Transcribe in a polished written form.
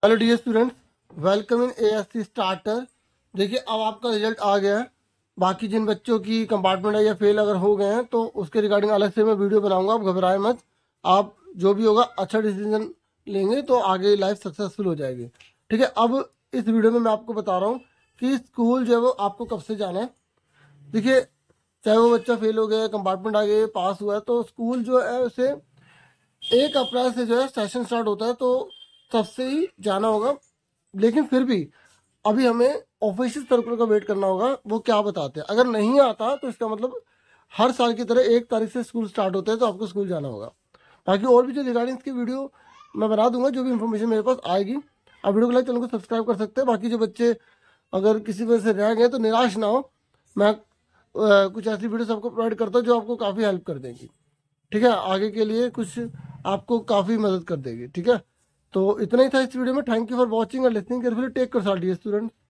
Hello dear students, welcome in ASC starter. देखिए अब आपका रिजल्ट आ गया है। बाकी जिन बच्चों की कंपार्टमेंट है या फेल अगर हो गए हैं तो उसके रिगार्डिंग अलग से मैं वीडियो बनाऊंगा। आप घबराएं मत। आप जो भी होगा अच्छा डिसीजन लेंगे तो आगे लाइफ सक्सेसफुल हो जाएगी। ठीक है, अब इस वीडियो में मैं आपको बता रहा हूँ कि स्कूल जो है वो आपको कब से जाना है। देखिए, चाहे वो बच्चा फेल हो गया, कंपार्टमेंट आ गया, पास हुआ है, तो स्कूल जो है उसे 1 अप्रैल से जो है सेशन स्टार्ट होता है, तो तब से ही जाना होगा। लेकिन फिर भी अभी हमें ऑफिशियल सर्कुलर का वेट करना होगा, वो क्या बताते हैं। अगर नहीं आता तो इसका मतलब हर साल की तरह 1 तारीख से स्कूल स्टार्ट होते हैं, तो आपको स्कूल जाना होगा। बाकी और भी जो रिगार्डिंग इसकी वीडियो मैं बना दूंगा, जो भी इन्फॉर्मेशन मेरे पास आएगी। आप वीडियो को लाइक, चैनल को सब्सक्राइब कर सकते हैं। बाकी जो बच्चे अगर किसी वजह से रह गए तो निराश ना हो। मैं कुछ ऐसी वीडियोस आपको प्रोवाइड करता हूँ जो आपको काफ़ी हेल्प कर देंगी। ठीक है, आगे के लिए कुछ आपको काफ़ी मदद कर देगी। ठीक है, तो इतना ही था इस वीडियो में। थैंक यू फॉर वॉचिंग और listening carefully. Take care dear student.